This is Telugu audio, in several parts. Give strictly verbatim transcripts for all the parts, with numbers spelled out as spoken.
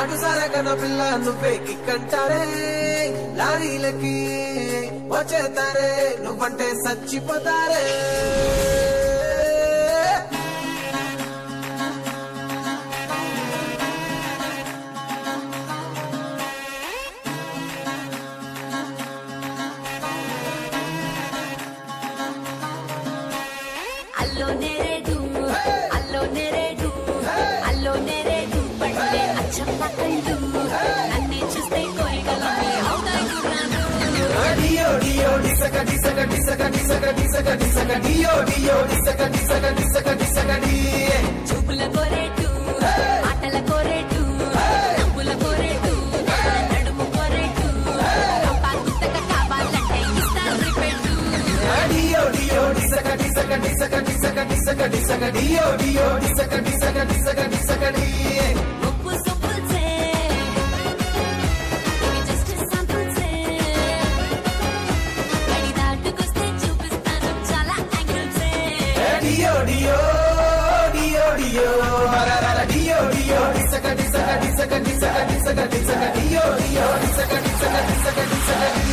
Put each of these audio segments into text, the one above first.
నాటు సారగన పిల్ల నువ్వే కిక్కంటారే లారీలకి వచ్చేతారే నువ్వంటే సచ్చిపోతారే అల్లో నేరేడు అల్లో నేరేడు అల్లో నేరేడు పళ్ళే అచ్చమ్మ కళ్ళు నన్నే చూస్తే కోరికలన్నీ అవుతాయి గుర్రాలు డియో డియో డిసక డిసక డిసక డిసక డిసక డిసక డియో డియో డిసక డిసక డిసక డిసక డి చూపుల కోరేటు ఆటల కోరేటు నవ్వుల కోరేటు నడుము కోరేటు పంపకుతక కావాలంటే ఇస్తాను రిపెట్టు డియో డియో డిసక డిసక డిసక డిసక డిసక డిసక డియో డియో డిసక డిసక డిసక డిసక డి ఉప్పు సొప్పుల్సే ఇవి జస్ట్ శాంపుల్సే గడి దాటుకొస్తే చూపిస్తాను చాలా యాంగిల్సే డియో డియో డియో డియో హరరర డియో డియో డిసక డిసక డిసక డిసక డిసక డిసక డియో డియో డిసక డిసక డిసక డిసక డి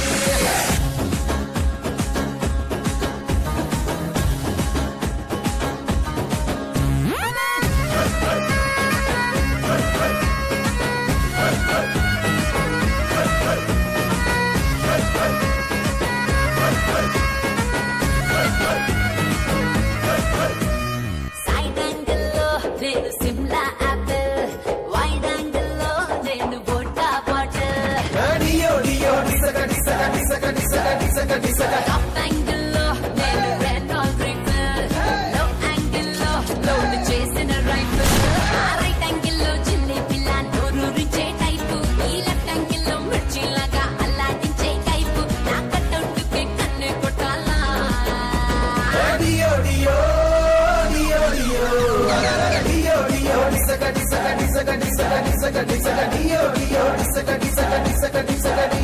సైడ్ యాంగిల్ లో నేను సిమ్లా యాపిల్ వైడ్ యాంగిల్ లో నేను వోడ్కా బాటిల్ డియో డియో డిసక డిసక డిసక డిసక డిసక డిసక టాప్ యాంగిల్ లో నేను రెనాల్ రైఫిల్ లో యాంగిల్ లో లోడ్ చేసిన రైఫిల్ రైట్ యాంగిల్ లో చిల్లి పిల్ల నోరూరించే టైపు ఈ లెఫ్ట్ యాంగిల్ లో మిర్చిలాగా అల్లాడించే టైపు నా కట్అవుట్ కి కన్నే కొట్టాలా డియో డియో డియో డియో హరరర డియో డియో డిసక డిసక డిసక డిసక డిసక డిసక డియో డియో డిసక డిసక డిసక డిసక డి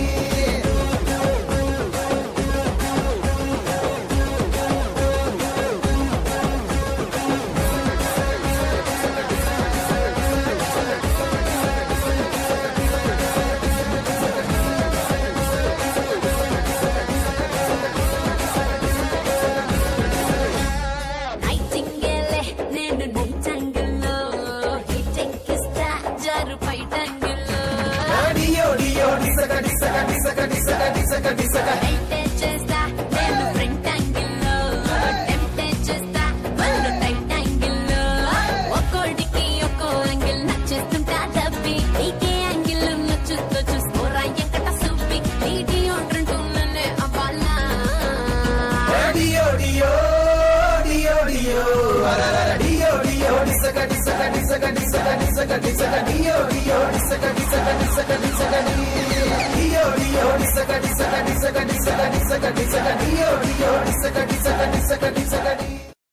నైటింగేలే నేను నైట్ యాంగిల్ లో హిట్ ఎక్కిస్తా జారు ఫైట్ యాంగిల్ లో డియో డియో డిసక డిసక డిసక డిసక డిసక డిసక అయితే చేస్తా నేను ఫ్రంట్ యాంగిల్ లో టెంప్టే చేస్తా వాళ్ళు టైట్ యాంగిల్ లో ఒక్కోడికి ఒక్కో యాంగిల్ నచ్చేస్తుంటా డబ్బి నీకే యాంగిల్ నచ్చుతో చూసుకోరా ఎక్కడ సూపి నీటి ఒంట్రుంటున్ననే అవ్వాలా డియో డియో డియో డియో హరరర డియో డియో డిసక డిసక డిసక డిసక డిసక డిసక డియో డియో డిసక డిసక డిసక డిసక డి డియో డియో డిసక డిసక డిసక డిసక డిసక డిసక డియో డియో డిసక డిసక డిసక డిసక డి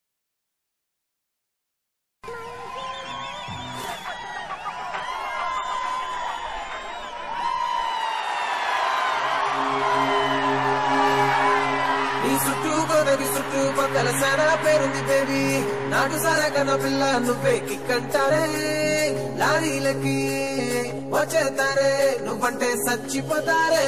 నీ చుట్టూ గోదరి చుట్టూ పక్కల సారా పేరుంది బేబీ నాటు సారగన పిల్ల నువ్వే కిక్కంటారే లారీలకి వచ్చేతారే నువ్వంటే సచ్చిపోతారే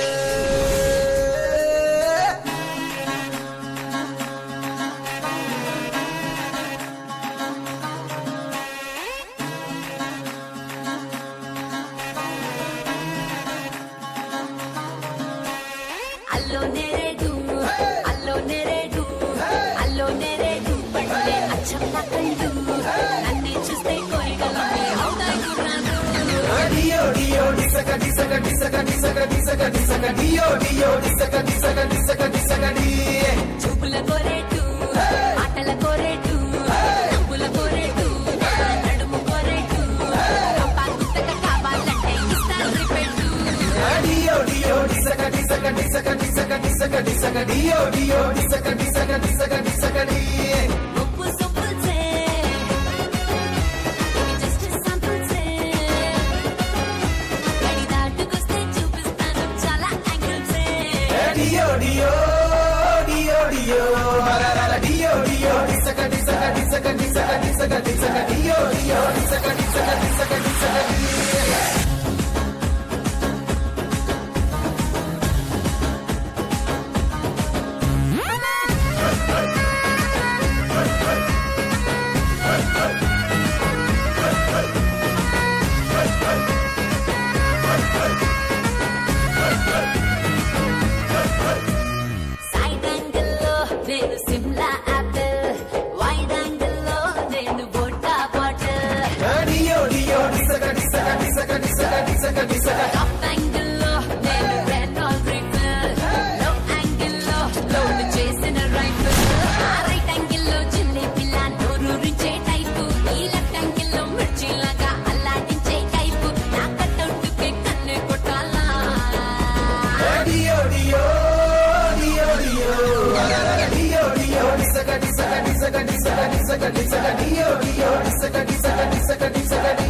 అల్లో నేరేడు అల్లో నేరేడు అల్లో నేరేడు పళ్ళే అచ్చమ్మ కళ్ళు నన్నే చూస్తే కోరికలన్నీ అవుతాయి గుర్రాలు డియో డియో డిసక డిసక డిసక డిసక డిసక డిసక డియో డియో డిసక డిసక డిసక డిసక డి చూపుల కోరేటు ఆటల కోరేటు నవ్వుల కోరేటు నడుము కోరేటు పంపకుతక కావాలంటే ఇస్తాను రిపెట్టు డియో డియో డిసక డిసక డిసక డిసక డిసక డిసక డియో డియో డిసక డిసక డిసక డిసక డి ఉప్పు సొప్పుల్సే ఇవి జస్ట్ శాంపుల్సే గడి దాటుకొస్తే చూపిస్తాను చాలా యాంగిల్సే డియో డియో డియో డియో హరరర డియో డియో డిసక డిసక డిసక డిసక డిసక డిసక డియో డియో డిసక డిసక డిసక డిసక డి అప్ యాంగిల్ లో నేను రెనాల్డ్ రైఫిల్ లో యాంగిల్ లో లోడ్ చేసిన రైఫిల్ రైట్ యాంగిల్ లో చిల్లి పిల్ల నోరూరించే టైపు ఈ లెఫ్ట్ యాంగిల్ లో మిర్చి లాగా అల్లాడించే టైపు నా కట్అవుట్ కే కన్నే కొట్టాలా డియో డియో డియో డియో డియో డియో డిసక డిసక డిసక డిసక డిసక డిసక డియో డియో డిసక డిసక డిసక డిసక డి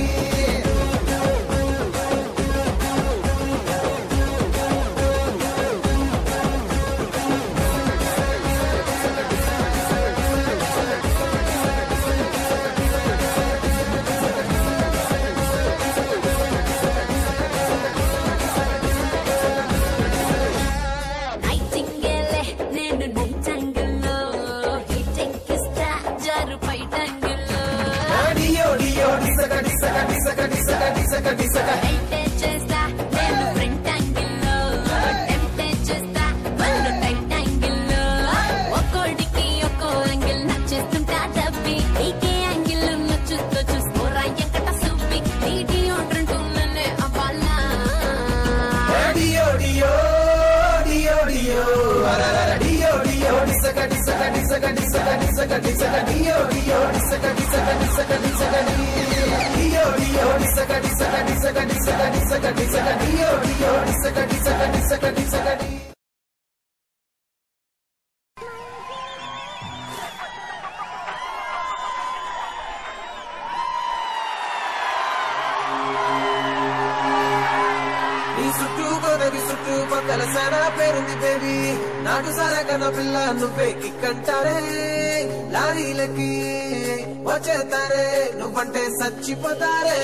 నైటింగేలే నేను నైట్ యాంగిల్ లో హిట్ ఎక్కిస్తా జారు ఫైట్ యాంగిల్ లో డియో డియో డిసక డిసక డిసక డిసక డిసక డిసక రైటే చేస్తా నేను ఫ్రంట్ యాంగిల్ లో టెంప్టే చేస్తా వాళ్ళు టైట్ యాంగిల్ లో ఒక్కోడికి ఒక్కో యాంగిల్ నచ్చేస్తుంటా డబ్బి నీకే యాంగిల్ నచ్చుతో చూసుకోరా ఎక్కడ సూపి నీటి ఉంటుంటున్ననే అవ్వాలా డియో డియో డియో డియో డియో డియో డిసక డిసక డిసక డిసక డిసక డిసక డియో డియో డిసక డిసక డిసక డిసక డియో డియో డిసక డిసక డిసక డిసక డిసక డిసక డియో డియో డిసక డిసక డిసక డిసక డి నీ చుట్టూ గోదవి చుట్టూ పక్కల సానా పేరుంది బేబీ నాటు సారా కన్నా పిల్ల నువ్వే కిక్కంటారే లారీలకి వచ్చేతారే నువ్వంటే చచ్చిపోతారే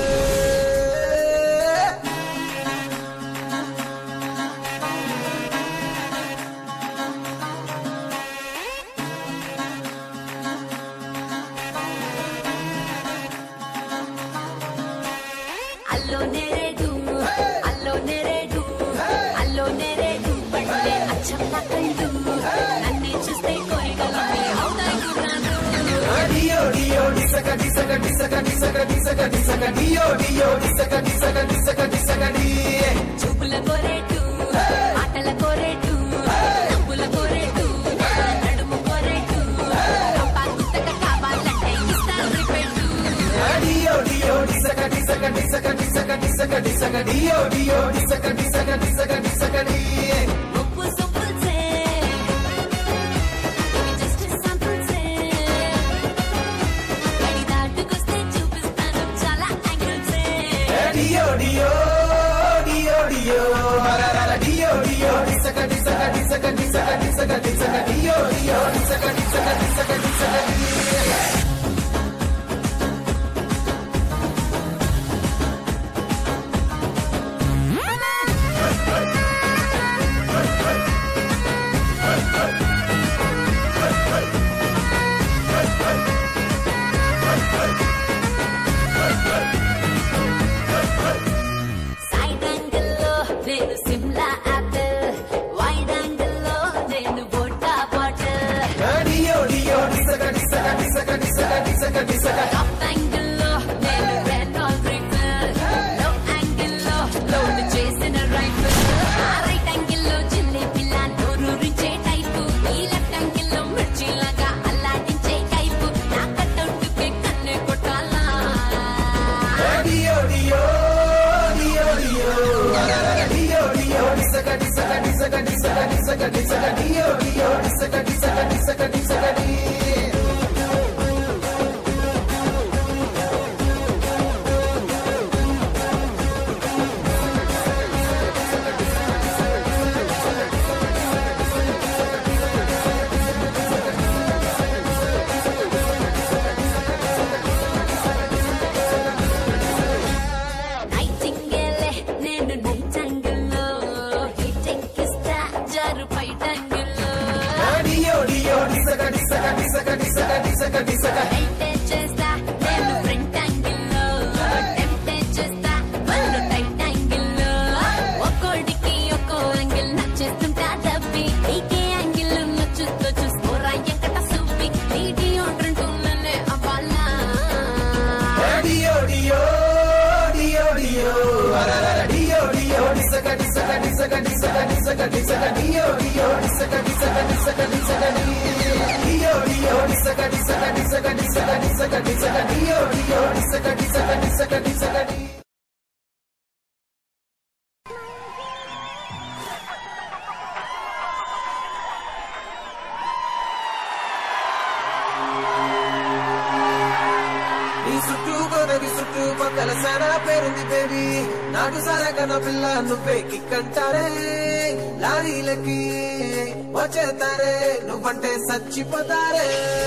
అల్లో నేరేడు అల్లో నేరేడు అల్లో నేరేడు పళ్ళే అచ్చం నా కళ్ళు నన్నే చూస్తే కోరికలన్నీ అవుతాయి గుర్రాలు డియో డియో డిసక డిసక డిసక డిసక డిసక డిసక డియో డియో డిసక డిసక డిసక డిసక డి చూపుల కోరేటు ఆటల కోరేటు నవ్వుల కోరేటు నడుము కోరేటు రంపా గుత్తక కావాలంటే ఇస్తాను రిపేటు డియో డియో డిసక డిసక డిసక డిసక డిసక డిసక డియో డియో డిసక డిసక డిసక డిసక డి ముప్పు సొప్పుల్సే ఇవి జస్ట్ శాంపుల్సే గడి దాటుకొస్తే చూపిస్తాను చాలా యాంగిల్సే డియో డియో డియో డియో డియో డియో డిసక డిసక డిసక డిసక డిసక డిసక డియో డియో డిసక డిసక డిసక డిసక డి సైడ్ యాంగిల్ లో నేను సిమ్లా యాపిల్ వైడ్ యాంగిల్ లో నేను వోడ్కా బాటిల్ డియో డియో డిసక డిసక డిసక డిసక డిసక డిసక అప్ యాంగిల్ లో నేను రెనాల్డ్ రైఫిల్ లో యాంగిల్ లో లోడ్ చేసిన రైఫిల్ రైట్ యాంగిల్ లో చిల్లి పిల్ల నోరూరించే టైపు ఈ లెఫ్ట్ యాంగిల్ లో మిర్చి లాగా అల్లాడించే టైపు నా కట్అవుట్ కే కన్నే కొట్టాలా డియో డియో డియో డియో డియో డియో డిసక డిసక డిసక డిసక డిసక డిసక డియో డియో డిసక డిసక డిసక డిసక డి నైటింగేలే నేను నైట్ యాంగిల్ లో హిట్ ఎక్కిస్తా జారు ఫైట్ యాంగిల్ లో డియో డియో డిసక డిసక డిసక డిసక డిసక డిసక రైటే చేస్తా నేను ఫ్రంట్ యాంగిల్ లో టెంప్టే చేస్తా వాళ్ళు టైట్ యాంగిల్ లో ఒక్కోడికి ఒక్కో యాంగిల్ నచ్చేస్తుంటా డబ్బి నీకే యాంగిల్ నచ్చుతో చూసుకోరా ఎక్కడ సూపి నీటి ఉంటుంటున్ననే అవ్వాలా డియో డియో డియో డియో డియో డియో disaka disaka disaka disaka disaka disaka dio dio disaka disaka disaka disaka dio dio disaka disaka disaka disaka disaka disaka dio dio disaka disaka disaka disaka పక్కల సారా పేరుంది బేబీ నాకు సారా కన్నా పిల్ల నువ్వే కిక్కంటారే లారీలకి వచ్చేతారే నువ్వంటే చచ్చిపోతారే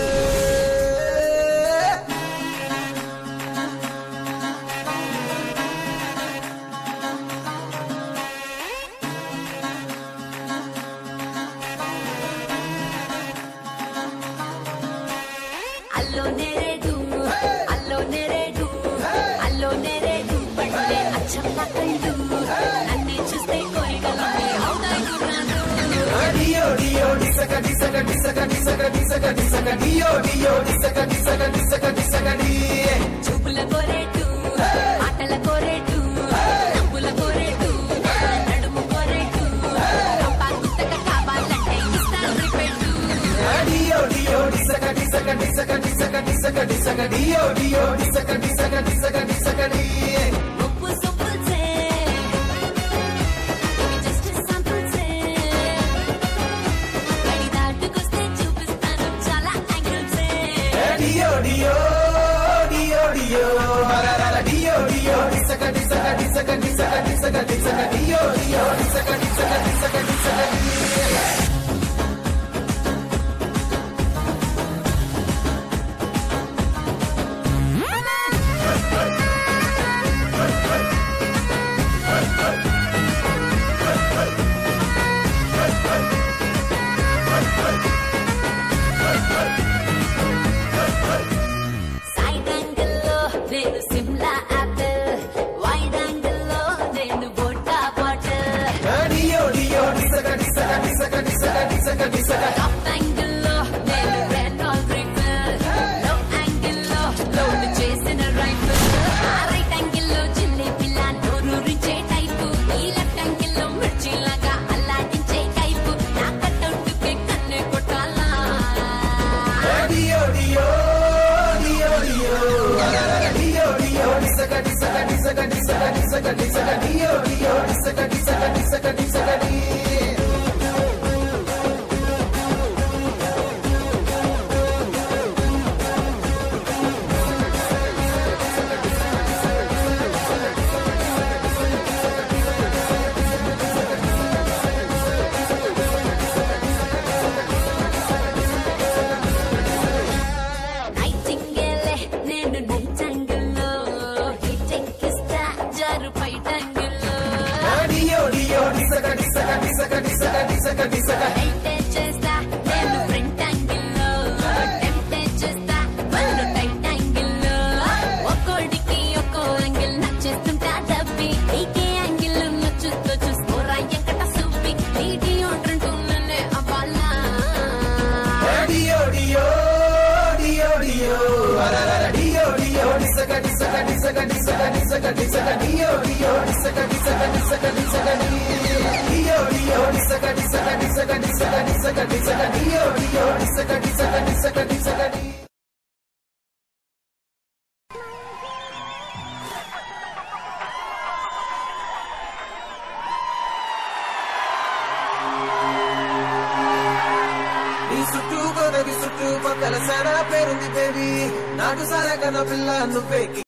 అల్లో నేరేడు అల్లో నేరేడు అల్లో నేరేడు పడ్డే అచ్చమ్మ కళ్ళు నన్నే చూస్తే కోరికలన్నీ అవుతాయిన్నాను డియో డియో డిసక డిసక డిసక డిసక డిసక డిసక డియో డియో డిసక డిసక డిసక డిసక డి చూపుల కోరేటు ఆటల కోరేటు నవ్వుల కోరేటు నడుము కోరేటు కంపా గుత్తక కావాలంటే ఇస్తాను రిపెట్టు డియో డియో disaka disaka disaka disaka disaka disaka dio dio disaka disaka disaka disaka di ఉప్పు సొప్పుల్సే ఇవి జస్ట్ శాంపుల్సే గడి దాటుకొస్తే చూపిస్తాను చాలా యాంగిల్సే dio dio dio dio harara dio dio disaka disaka disaka disaka disaka disaka dio dio disaka disaka disaka disaka di side angle లో నేను సిమ్లా యాపిల్ వైడ్ యాంగిల్ లో నేను vodka bottle dio dio disaka disaka disaka disaka disaka disaka top angle లో నేను రెనాల్డ్ రైఫిల్ లో యాంగిల్ లో లోడ్ చేసిన రైఫిల్ రైట్ యాంగిల్ లో చిల్లి పిల్ల నోరూరించే టైపు ఈ లెఫ్ట్ యాంగిల్ లో మిర్చిలాగా అల్లాడించే టైపు నా కట్అవుట్ కే కన్నే కొట్టాలా dio dio dio dio harara dio dio disaka disaka disaka disaka disaka disaka dio dio disaka disaka disaka disaka di నైటింగేలే నేను నైట్ యాంగిల్ లో హిట్టింగ్ ఇస్తా జారు ఫైట్ యాంగిల్ లో dio dio disaka disaka disaka disaka disaka disaka అయితే చేస్తా నేను ఫ్రంట్ యాంగిల్ లో టెంప్టే చేస్తా వాళ్ళు టైట్ యాంగిల్ లో ఒక్కోడికి ఒక్కో యాంగిల్ నచ్చేస్తుంటా డబ్బి నీకే యాంగిల్ నచ్చుతో చూసుకోరా ఎంకట సూపి నీటి ఓట్రంటూ నన్నే అవ్వాలా dio dio dio dio harara dio dio disaka disaka disaka disaka disaka disaka dio dio disaka disaka disaka disaka di dio dio disaka disaka disaka disaka disaka disaka dio dio disaka disaka disaka disaka di నీ చుట్టూ గోదవి చుట్టూ పక్కల సారా పేరుంది బేబీ నాకు సారా కన్నా పిల్ల నువ్వే